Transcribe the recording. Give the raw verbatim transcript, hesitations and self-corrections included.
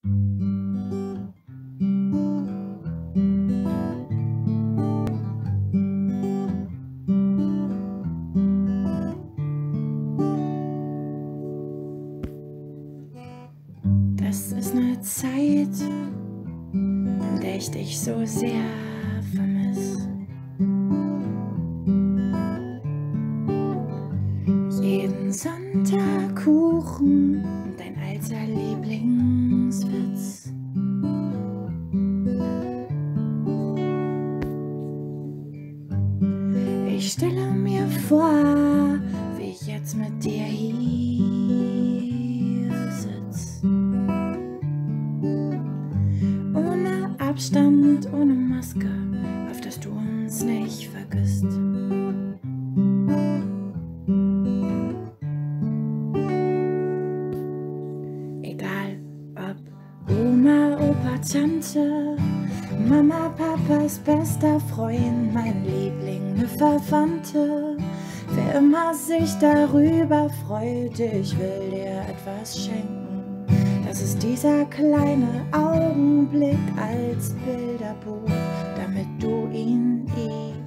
Das ist eine Zeit, in der ich dich so sehr vermiss. Jeden Sonntag Kuchen und dein alter Lieblingswitz. Ich stelle mir vor, wie ich jetzt mit dir hier sitz. Ohne Abstand, ohne Maske, auf dass du uns nicht vergisst. Egal ob Oma, Opa, Tante, Mama, Papas bester Freund, mein Liebling, ne Verwandte, wer immer sich darüber freut, ich will dir etwas schenken. Das ist dieser kleine Augenblick als Bilderbuch, damit du ihn eh